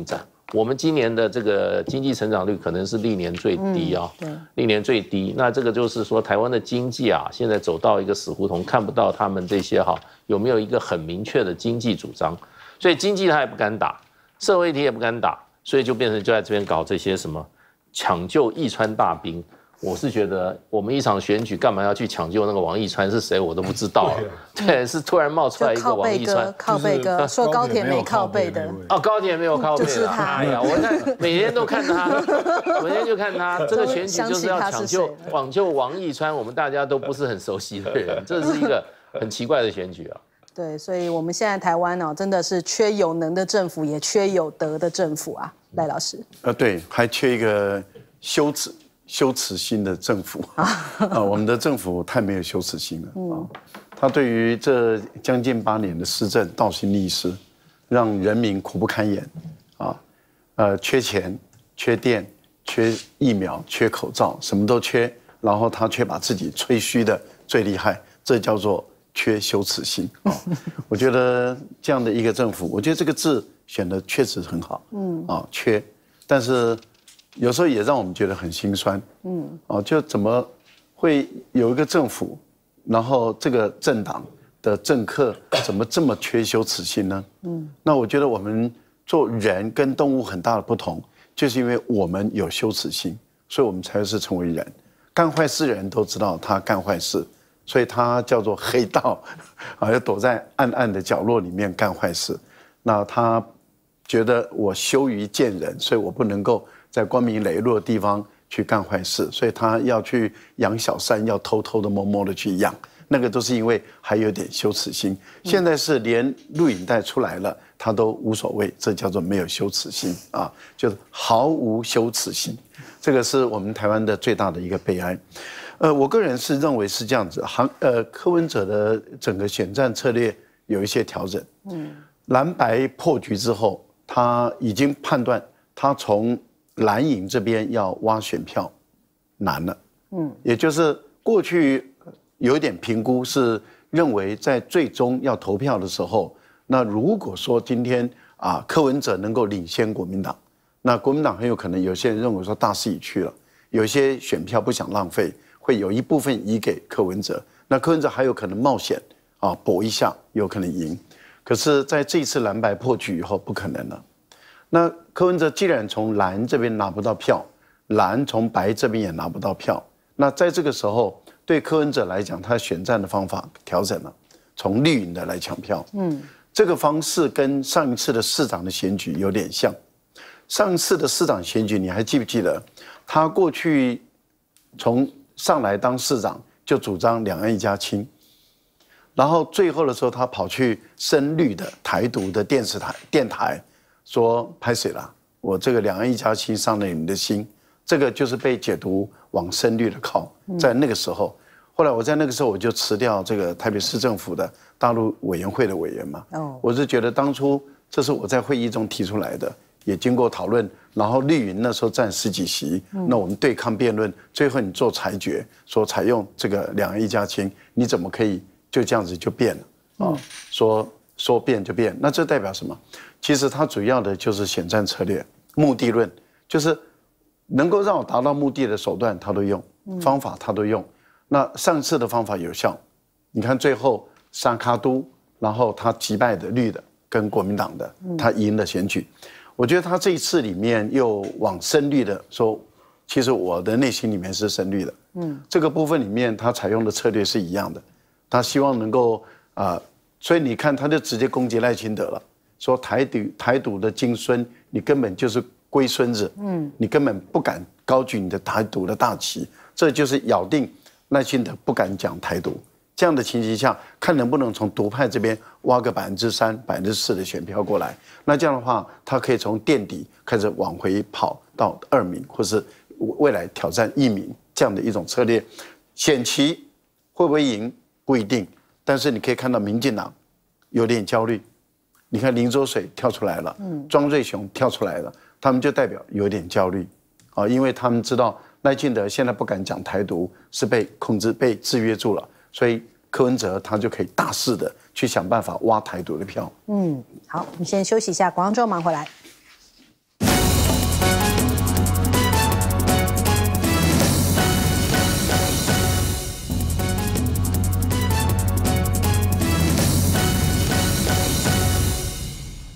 我们今年的这个经济成长率可能是历年最低啊，对，历年最低。那这个就是说，台湾的经济啊，现在走到一个死胡同，看不到他们这些哈有没有一个很明确的经济主张，所以经济他也不敢打，社会题也不敢打，所以就变成就在这边搞这些什么抢救义川大兵。我是觉得我们一场选举干嘛要去抢救那个王义川是谁我都不知道了，对，是突然冒出来一个王义川， 靠背哥说高铁没靠背的， 哦，高铁没有靠背的，哎呀，我看每天都看他，每天就看他，这个选举就是要抢救挽救王义川，我们大家都不是很熟悉的人，这是一个很奇怪的选举啊。 对，所以我们现在台湾哦，真的是缺有能的政府，也缺有德的政府啊，赖老师。 呃，对，还缺一个羞耻。羞耻心的政府啊，我们的政府太没有羞耻心了啊！他对于这将近八年的施政倒行逆施，让人民苦不堪言啊！呃，缺钱、缺电、缺疫苗、缺口罩，什么都缺，然后他却把自己吹嘘的最厉害，这叫做缺羞耻心啊！我觉得这样的一个政府，我觉得这个字选的确实很好，嗯啊，缺，但是。有时候也让我们觉得很心酸，嗯，哦，就怎么会有一个政府，然后这个政党的政客怎么这么缺羞耻心呢？嗯，那我觉得我们做人跟动物很大的不同，就是因为我们有羞耻心，所以我们才是成为人。干坏事的人都知道他干坏事，所以他叫做黑道，啊，要躲在暗暗的角落里面干坏事。那他觉得我羞于见人，所以我不能够。在光明磊落的地方去干坏事，所以他要去养小三，要偷偷的、摸摸的去养，那个都是因为还有点羞耻心。现在是连录影带出来了，他都无所谓，这叫做没有羞耻心啊，就是毫无羞耻心。这个是我们台湾的最大的一个悲哀。呃，我个人是认为是这样子，韩呃柯文哲的整个选战策略有一些调整。嗯，蓝白破局之后，他已经判断他从蓝营这边要挖选票难了，嗯，也就是过去有一点评估是认为在最终要投票的时候，那如果说今天啊柯文哲能够领先国民党，那国民党很有可能有些人认为说大势已去了，有些选票不想浪费，会有一部分移给柯文哲，那柯文哲还有可能冒险啊搏一下，有可能赢，可是在这一次蓝白破局以后不可能了。那柯文哲既然从蓝这边拿不到票，蓝从白这边也拿不到票，那在这个时候，对柯文哲来讲，他选战的方法调整了，从绿营的来抢票。嗯，这个方式跟上一次的市长的选举有点像。上一次的市长选举，你还记不记得？他过去从上来当市长就主张两岸一家亲，然后最后的时候，他跑去深绿的台独的电视台电台。说拍水了，我这个两岸一家亲伤了你的心，这个就是被解读往深绿的靠。在那个时候，后来我在那个时候我就辞掉这个台北市政府的大陆委员会的委员嘛。哦，我是觉得当初这是我在会议中提出来的，也经过讨论，然后绿营那时候占十几席，那我们对抗辩论，最后你做裁决，说采用这个两岸一家亲，你怎么可以就这样子就变了啊？说说变就变，那这代表什么？其实它主要的就是选战策略、目的论，就是能够让我达到目的的手段，他都用，方法他都用。那上次的方法有效，你看最后沙卡都，然后他击败的绿的跟国民党的，他赢了选举。我觉得他这一次里面又往深绿的说，其实我的内心里面是深绿的。嗯，这个部分里面他采用的策略是一样的，他希望能够啊、呃，所以你看他就直接攻击赖清德了。说台独台独的金孙，你根本就是龟孙子，嗯，你根本不敢高举你的台独的大旗，这就是咬定赖清德不敢讲台独。这样的情形下，看能不能从独派这边挖个百分之三、百分之四的选票过来。那这样的话，他可以从垫底开始往回跑到二名，或是未来挑战一名这样的一种策略。险棋会不会赢不一定，但是你可以看到民进党有点焦虑。你看林周水跳出来了，庄瑞雄跳出来了，他们就代表有点焦虑，啊，因为他们知道赖清德现在不敢讲台独，是被控制、被制约住了，所以柯文哲他就可以大肆的去想办法挖台独的票。 嗯，好，我们先休息一下，广告之后马上回来。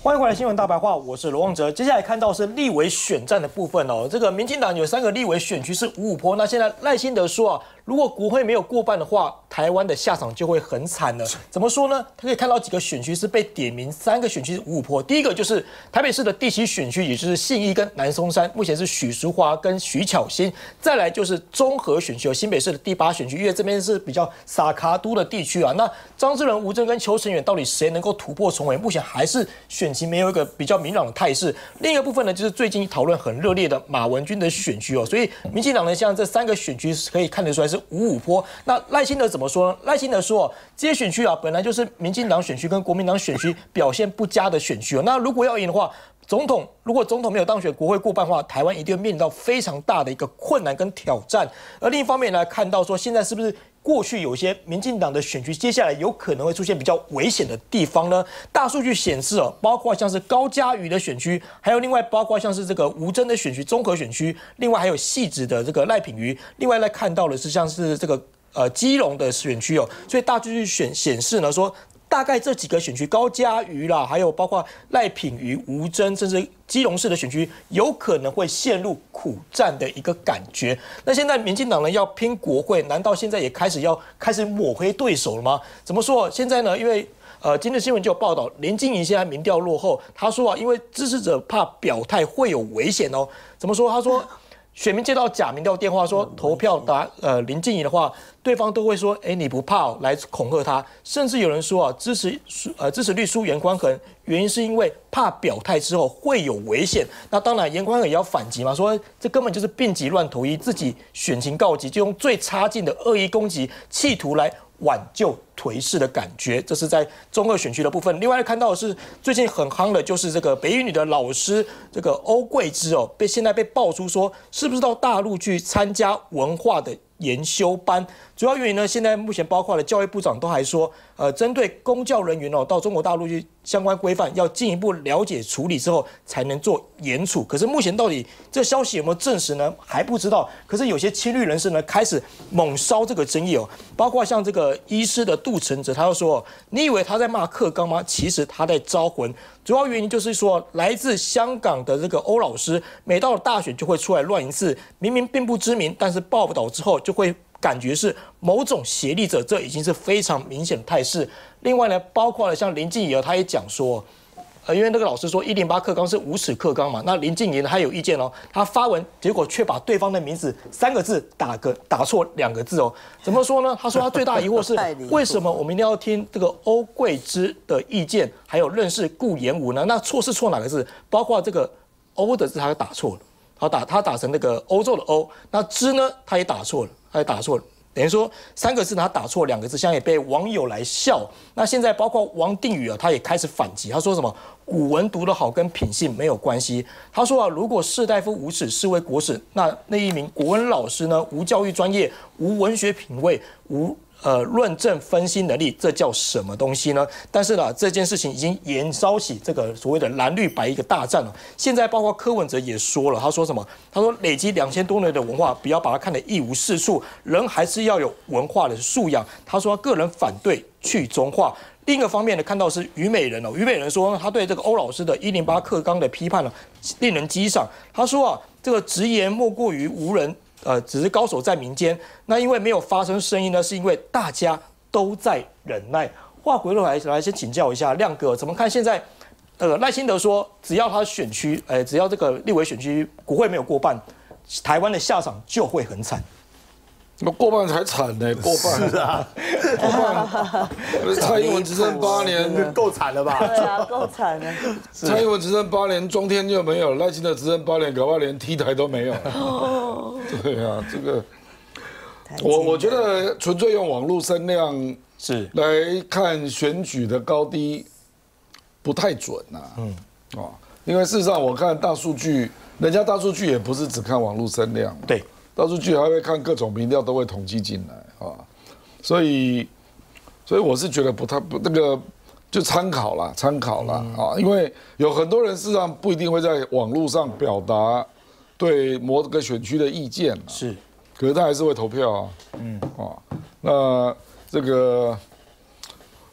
欢迎回来，新闻大白话，我是罗旺哲。接下来看到是立委选战的部分哦。这个民进党有三个立委选区是五五波，那现在赖清德说啊，如果国会没有过半的话，台湾的下场就会很惨了。怎么说呢？他可以看到几个选区是被点名，三个选区是五五波。第一个就是台北市的第七选区，也就是信义跟南松山，目前是许淑华跟徐巧芯。再来就是中和选区，新北市的第八选区，因为这边是比较撒卡都的地区啊。那张志仁、吴峥跟邱成远到底谁能够突破重围？目前还是选情没有一个比较明朗的态势。另一个部分呢，就是最近讨论很热烈的马文君的选区哦。所以民进党呢，像这三个选区可以看得出来是五五波。那赖清德怎么说呢？赖清德说，这些选区啊，本来就是民进党选区跟国民党选区表现不佳的选区哦。那如果要赢的话，总统如果总统没有当选，国会过半的话，台湾一定会面临到非常大的一个困难跟挑战。而另一方面来看到说，现在是不是过去有些民进党的选区，接下来有可能会出现比较危险的地方呢？大数据显示哦，包括像是高嘉瑜的选区，还有另外包括像是这个吴峥的选区、综合选区，另外还有汐止的这个赖品妤，另外来看到的是像是这个呃基隆的选区哦，所以大数据显显示呢说。大概这几个选区，高嘉瑜啦，还有包括赖品妤、吴峥，甚至基隆市的选区，有可能会陷入苦战的一个感觉。那现在民进党呢要拼国会，难道现在也开始要开始抹黑对手了吗？怎么说？现在呢，因为呃，今日新闻就有报道，林静怡现在民调落后，他说啊，因为支持者怕表态会有危险哦。怎么说？他说。选民接到假民调电话说投票打呃林静怡的话，对方都会说，哎你不怕、哦、来恐吓他，甚至有人说啊支持呃支持率输严宽恒，原因是因为怕表态之后会有危险。那当然严宽恒也要反击嘛，说这根本就是病急乱投医，自己选情告急，就用最差劲的恶意攻击，企图来挽救颓势的感觉，这是在中二选区的部分。另外看到的是最近很夯的，就是这个北一女的老师这个欧桂芝哦，被现在被爆出说是不是到大陆去参加文化的研修班？主要原因呢，现在目前包括了教育部长都还说，呃，针对公教人员哦到中国大陆去相关规范，要进一步了解处理之后才能做严处。可是目前到底这消息有没有证实呢？还不知道。可是有些亲绿人士呢开始猛烧这个争议哦，包括像这个医师的杜承哲，他又说，你以为他在骂课纲吗？其实他在招魂。主要原因就是说，来自香港的这个欧老师，每到了大选就会出来乱一次，明明并不知名，但是报道之后就会感觉是某种协力者，这已经是非常明显的态势。另外呢，包括了像林静怡，他也讲说，呃，因为那个老师说一零八课纲是无耻课纲嘛，那林静怡呢，他有意见哦，他发文结果却把对方的名字三个字打个打错两个字哦，怎么说呢？他说他最大疑惑是为什么我们一定要听这个欧桂芝的意见，还有认识顾炎武呢？那错是错哪个字？包括这个欧的字他打错了，他打他打成那个欧洲的欧，那芝呢他也打错了，他也打错了。等于说三个字他打错两个字，现在也被网友来笑。那现在包括王定宇啊，他也开始反击，他说什么古文读得好跟品性没有关系。他说啊，如果士大夫无耻是为国耻，那那一名国文老师呢，无教育专业，无文学品味，无呃论证分析能力，这叫什么东西呢？但是呢，这件事情已经延烧起这个所谓的蓝绿白一个大战了。现在包括柯文哲也说了，他说什么？他说累积两千多年的文化，不要把它看得一无是处，人还是要有文化的素养。他说他个人反对去中化。另一个方面呢，看到是虞美人哦，虞美人说他对这个欧老师的一零八课纲的批判呢，令人激赏。他说啊，这个直言莫过于无人。呃，只是高手在民间。那因为没有发生声音呢，是因为大家都在忍耐。话回头来，来先请教一下亮哥，怎么看现在？呃，赖清德说，只要他选区，哎、呃，只要这个立委选区国会没有过半，台湾的下场就会很惨。 那过半才惨呢，过半是啊， 过半。蔡英文执政八年， 够惨了吧？ 对啊，够惨了。 蔡英文执政八年，中天就没有；赖清德执政八年，搞不好连 T 台都没有。对啊，这个，我我觉得纯粹用网络声量是来看选举的高低，不太准呐、啊。嗯，哦，因为事实上我看大数据，人家大数据也不是只看网络声量， 对。 大数据还会看各种民调，都会统计进来啊，所以，所以我是觉得不太不那个就参考啦，参考啦啊，因为有很多人事实上不一定会在网络上表达对某个选区的意见， 是， 可是他还是会投票啊，嗯啊，那这个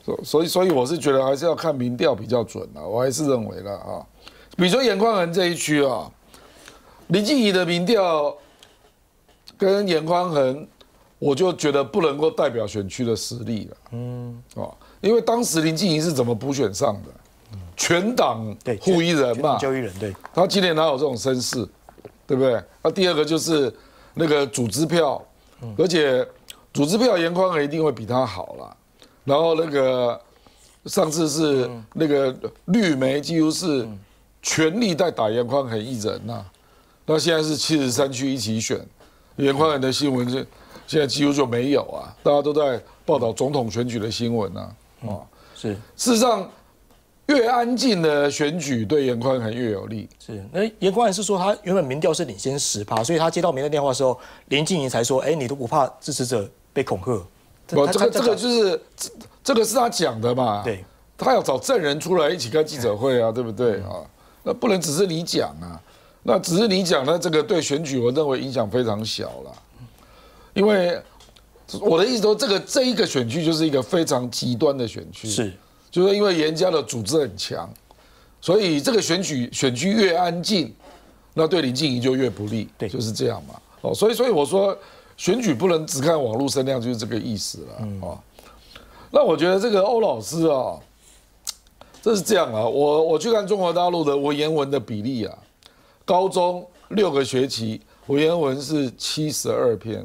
所以所以我是觉得还是要看民调比较准啊，我还是认为啦啊。比如说严宽恒这一区啊，林静怡的民调跟严宽恒，我就觉得不能够代表选区的实力了。嗯，哦，因为当时林静怡是怎么补选上的？全党护一人嘛， 就一人对。 他今年哪有这种声势，对不对？那第二个就是那个组织票，而且组织票严宽恒一定会比他好啦。然后那个上次是那个绿媒几乎是。全力在打严宽恒一人呐、啊，那现在是七十三区一起选，严宽恒的新闻是现在几乎就没有啊，大家都在报道总统选举的新闻呐、啊，哦， 是， 事实上越安静的选举对严宽恒越有利。 是，那严宽恒是说他原本民调是领先十趴，所以他接到民调电话的时候，林静怡才说，哎，你都不怕支持者被恐吓？ 不，这个这个就是这个是他讲的嘛， 对， 他要找证人出来一起开记者会啊，对不对啊？那不能只是你讲啊，那只是你讲呢，这个对选举我认为影响非常小了，因为我的意思说，这个这一个选区就是一个非常极端的选区， 是， 就是因为严家的组织很强，所以这个选举选区越安静，那对林静怡就越不利，对，就是这样嘛。哦，所以所以我说选举不能只看网络声量，就是这个意思了。哦，那我觉得这个欧老师啊。这是这样啊，我我去看中国大陆的文言文的比例啊，高中六个学期文言文是七十二篇，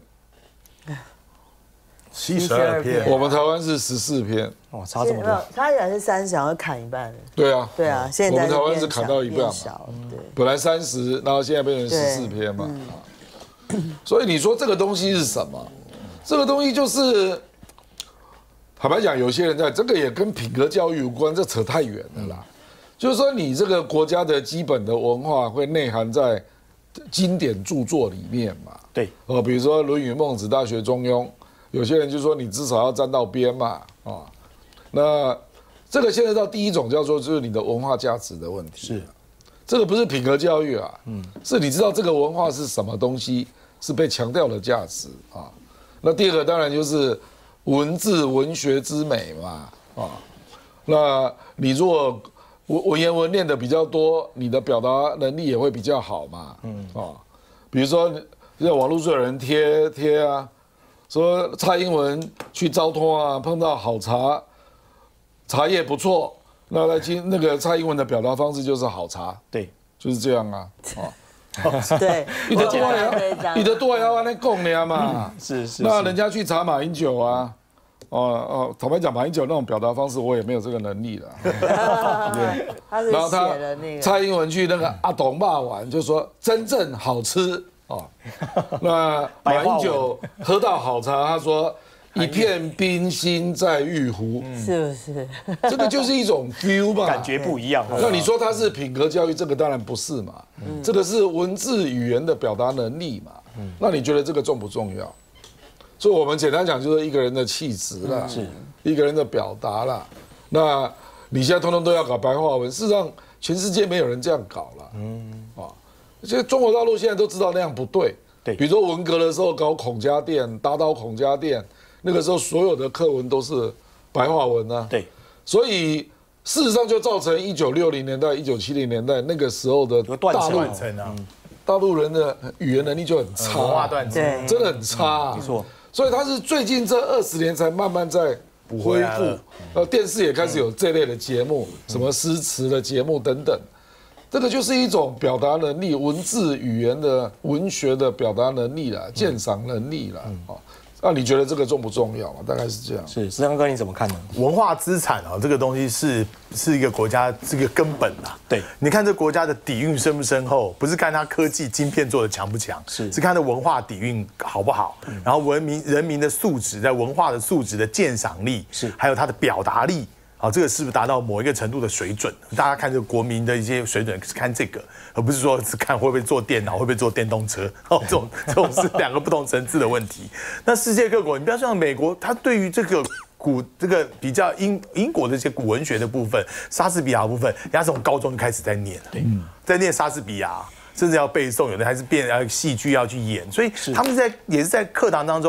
七十二篇， 我们台湾是十四篇， 哦，差这么多， 他原来是三十，要砍一半。 对啊， 对啊，现在我们台湾是砍到一半嘛， 对， 本来三十，然后现在变成十四篇嘛，所以你说这个东西是什么？这个东西就是。坦白讲，有些人在这个也跟品格教育有关，这扯太远了啦。就是说，你这个国家的基本的文化会内涵在经典著作里面嘛？ 对， 哦，比如说《论语》《孟子》《大学》《中庸》，有些人就说你至少要沾到边嘛，啊，那这个牵涉到第一种叫做就是你的文化价值的问题。 是， 这个不是品格教育啊，嗯，是你知道这个文化是什么东西，是被强调的价值啊。那第二个当然就是。文字文学之美嘛，啊，那你如果文文言文念的比较多，你的表达能力也会比较好嘛，嗯，啊，比如说现在网络上有人贴贴啊，说蔡英文去招托啊，碰到好茶，茶叶不错，那来听那个蔡英文的表达方式就是好茶， 对， 就是这样啊，啊。 对， 你的多要，你的多要安尼讲了嘛？ 是是。 那人家去查马英九啊，哦哦，坦白讲，马英九那种表达方式，我也没有这个能力了。 对。然后他蔡英文去那个阿董骂完，就说真正好吃哦。那马英九喝到好茶，他说一片冰心在玉壶， 是不是？ 这个就是一种 feel 嘛， 感觉不一样。 那你说它是品格教育，这个当然不是嘛，这个是文字语言的表达能力嘛。那你觉得这个重不重要？所以我们简单讲，就是一个人的气质啦，是一个人的表达啦。那你现在通通都要搞白话文，事实上全世界没有人这样搞了。嗯啊，而且中国大陆现在都知道那样不对。对，比如说文革的时候搞孔家店，打倒孔家店。那个时候所有的课文都是白话文啊， 对， 所以事实上就造成一九六零年代、一九七零年代那个时候的大陆啊，大陆人的语言能力就很差， 文化断层， 真的很差， 没错。 所以他是最近这二十年才慢慢在恢复，呃，电视也开始有这类的节目，什么诗词的节目等等，这个就是一种表达能力、文字语言的文学的表达能力啦、鉴赏能力啦，哦。那你觉得这个重不重要嘛？大概是这样。 是，石刚哥你怎么看呢？ 文化资产啊，这个东西是是一个国家这个根本啊。 对， 你看这国家的底蕴深不深厚，不是看它科技晶片做的强不强，是是看它文化底蕴好不好，嗯、然后文明人民的素质，在文化的素质的鉴赏力，是还有它的表达力。好，这个是不是达到某一个程度的水准？大家看这个国民的一些水准是看这个，而不是说是看会不会做电脑，会不会做电动车。哦，这种这种是两个不同层次的问题。那世界各国，你不要像美国，它对于这个古这个比较英英国的这些古文学的部分，莎士比亚的部分，人家从高中就开始在念了，嗯、在念莎士比亚，甚至要背诵，有的还是变呃戏剧要去演，所以他们在也是在课堂当中。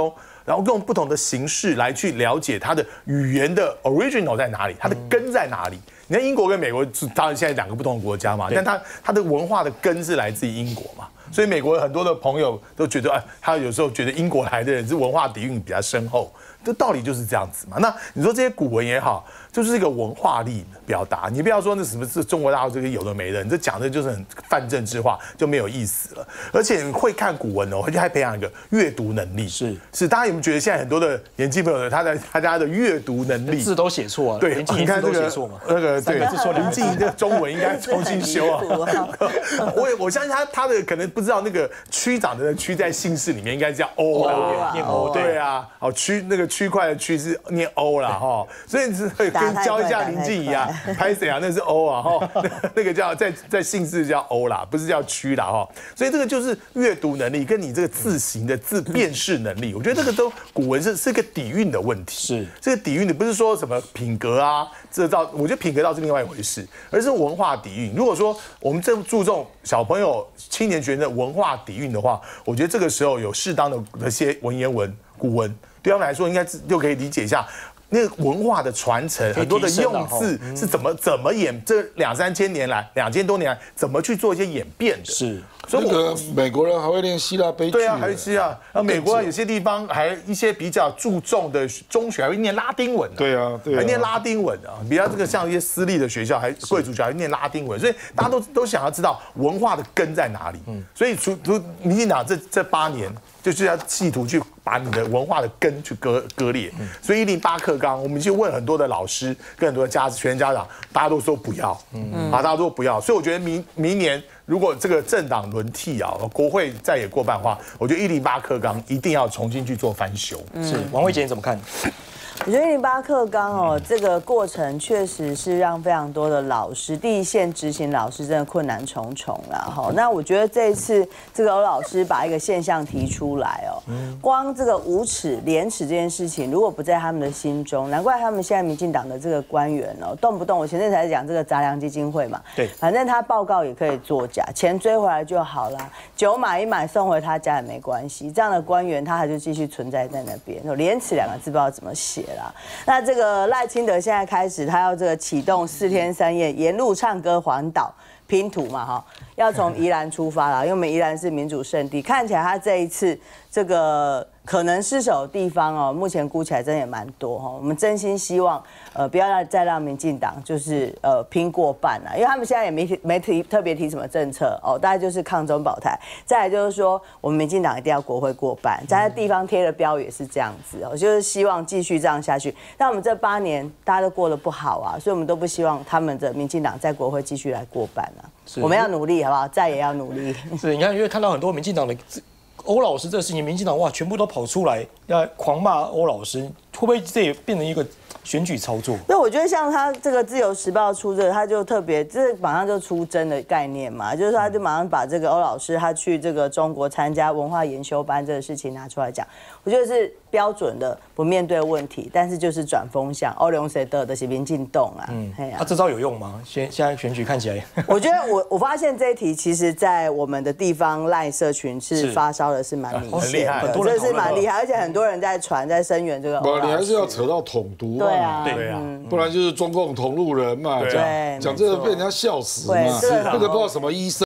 然后用不同的形式来去了解它的语言的 original 在哪里，它的根在哪里。你看英国跟美国当然现在两个不同的国家嘛，但它它的文化的根是来自于英国嘛，所以美国很多的朋友都觉得，哎，他有时候觉得英国来的人是文化底蕴比较深厚，这道理就是这样子嘛。那你说这些古文也好，就是一个文化力表达，你不要说那什么是中国大陆这个有的没的，你这讲的就是很泛政治化，就没有意思了。而且你会看古文哦，而且还培养一个阅读能力，是是，大家有没有觉得现在很多的年轻朋友，他的他家的阅读能力字都写错啊？ 对，你看这个那个对，林静怡的中文应该重新修啊。我我相信他他的可能不知道那个区长的区在姓氏里面应该叫欧啦， 念欧， 对啊，哦区那个区块的区是念欧啦哈，所以你是可以教一下林静怡啊，拍谁啊？那是欧啊哈，那个叫在在姓氏叫欧啦，不是叫区啦哈，所以这个就是阅读能力跟你这个字形的字辨识能力，我觉得这个都古文是是个底蕴的问题，是这个底蕴的不是说什么品格啊，这倒我觉得品格倒是另外一回事，而是文化底蕴。如果说我们这么注重小朋友、青年学生的文化底蕴的话，我觉得这个时候有适当的那些文言文、古文，对他们来说应该就可以理解一下。那个文化的传承，很多的用字是怎么怎么演？这两三千年来，两千多年来，怎么去做一些演变的？是， 所以那个美国人还会练希腊悲剧， 对啊，还会希腊。啊，美国有些地方还一些比较注重的中学还会念拉丁文， 对啊，对， 还念拉丁文啊。比较这个像一些私立的学校，还贵族学校还念拉丁文，所以大家都都想要知道文化的根在哪里。嗯，所以除除民进党这这八年。就是要企图去把你的文化的根去割割裂，所以一零八课纲，我们去问很多的老师跟很多的家学生家长，大家都说不要，嗯，啊，大家都说不要，所以我觉得明明年如果这个政党轮替啊，国会再也过半的话，我觉得一零八课纲一定要重新去做翻修。 是王惠杰你怎么看？ 我觉得一零八课纲哦，这个过程确实是让非常多的老师，第一线执行老师真的困难重重啦。哈，那我觉得这一次这个欧老师把一个现象提出来哦，光这个无耻廉耻这件事情，如果不在他们的心中，难怪他们现在民进党的这个官员哦，动不动我前阵才讲这个杂粮基金会嘛，对，反正他报告也可以作假，钱追回来就好啦，酒买一买送回他家也没关系，这样的官员他还就继续存在在那边，廉耻两个字不知道怎么写。那这个赖清德现在开始，他要这个启动四天三夜沿路唱歌环岛拼图嘛，哈，要从宜兰出发啦，因为我们宜兰是民主圣地，看起来他这一次这个可能失手的地方哦，目前估起来真的也蛮多哈。我们真心希望，呃，不要让再让民进党就是呃拼过半啦，因为他们现在也没提没提特别提什么政策哦，大概就是抗中保台，再来就是说我们民进党一定要国会过半，在地方贴的标也是这样子哦，就是希望继续这样下去。但我们这八年大家都过得不好啊，所以我们都不希望他们的民进党在国会继续来过半啊。我们要努力好不好？再也要努力。 是，你看，因为看到很多民进党的欧老师这个事情，民进党哇，全部都跑出来要狂骂欧老师，会不会这也变成一个选举操作？ 那我觉得像他这个《自由时报》出这个，他就特别这马上就出征的概念嘛，就是说他就马上把这个欧老师他去这个中国参加文化研修班这个事情拿出来讲，我觉得是标准的不面对问题，但是就是转风向，欧龙谁得的是民进党啊，嗯， 他、啊、这招有用吗？现现在选举看起来， 我觉得我我发现这一题其实在我们的地方赖社群是发烧的是蛮明显的，这是蛮厉害，而且很多人在传在声援这个。 不，你还是要扯到统独嘛， 对啊， 对啊， 不然就是中共同路人嘛，讲讲这个被人家笑死嘛，那个不知道什么医生。